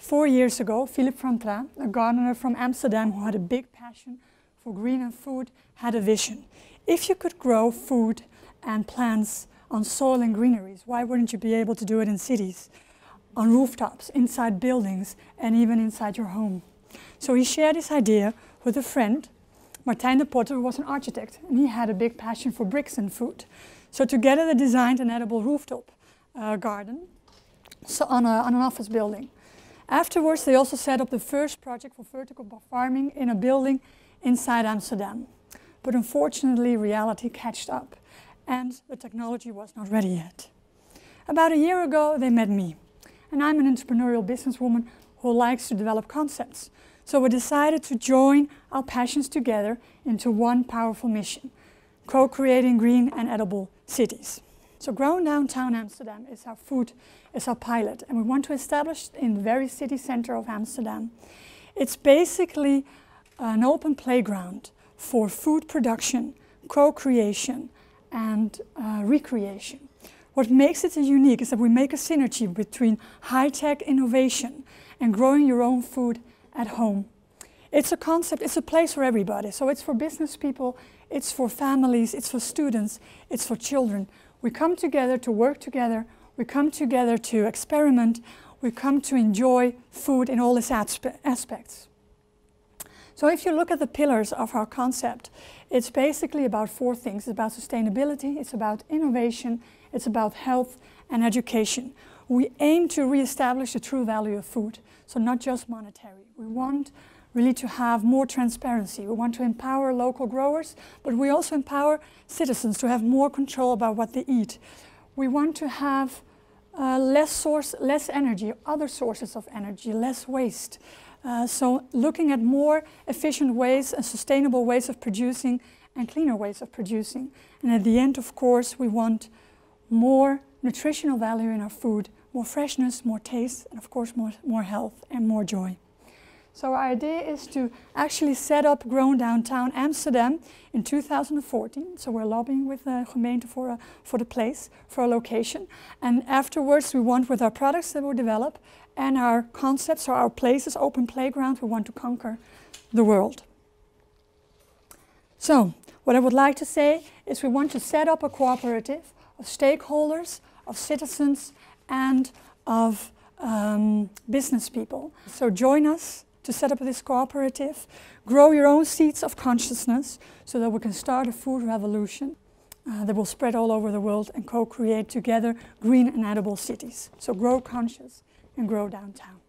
4 years ago, Philip van Tra, a gardener from Amsterdam who had a big passion for green and food, had a vision. If you could grow food and plants on soil and greeneries, why wouldn't you be able to do it in cities, on rooftops, inside buildings, and even inside your home? So he shared his idea with a friend, Martijn de Potter, who was an architect, and he had a big passion for bricks and food. So together they designed an edible rooftop garden on an office building. Afterwards, they also set up the first project for vertical farming in a building inside Amsterdam. But unfortunately, reality caught up, and the technology was not ready yet. About a year ago, they met me, and I'm an entrepreneurial businesswoman who likes to develop concepts. So we decided to join our passions together into one powerful mission, co-creating green and edible cities. So Grown Downtown Amsterdam is our pilot, and we want to establish it in the very city center of Amsterdam. It's basically an open playground for food production, co-creation, and recreation. What makes it unique is that we make a synergy between high-tech innovation and growing your own food at home. It's a concept, it's a place for everybody. So it's for business people, it's for families, it's for students, it's for children. We come together to work together, we come together to experiment, we come to enjoy food in all its aspects. So if you look at the pillars of our concept, it's basically about 4 things. It's about sustainability, it's about innovation, it's about health and education. We aim to re-establish the true value of food, so not just monetary. We want really to have more transparency. We want to empower local growers, but we also empower citizens to have more control about what they eat. We want to have less energy, other sources of energy, less waste. So looking at more efficient ways and sustainable ways of producing and cleaner ways of producing. And at the end, of course, we want more nutritional value in our food, more freshness, more taste, and of course more health and more joy. So our idea is to actually set up Grown Downtown Amsterdam in 2014. So we're lobbying with the gemeente for the place, for a location. And afterwards we want, with our products that we develop and our concepts or our places, open playground, we want to conquer the world. So what I would like to say is we want to set up a cooperative of stakeholders, of citizens, and of business people. So join us to set up this cooperative, grow your own seeds of consciousness so that we can start a food revolution that will spread all over the world and co-create together green and edible cities. So grow conscious and grow downtown.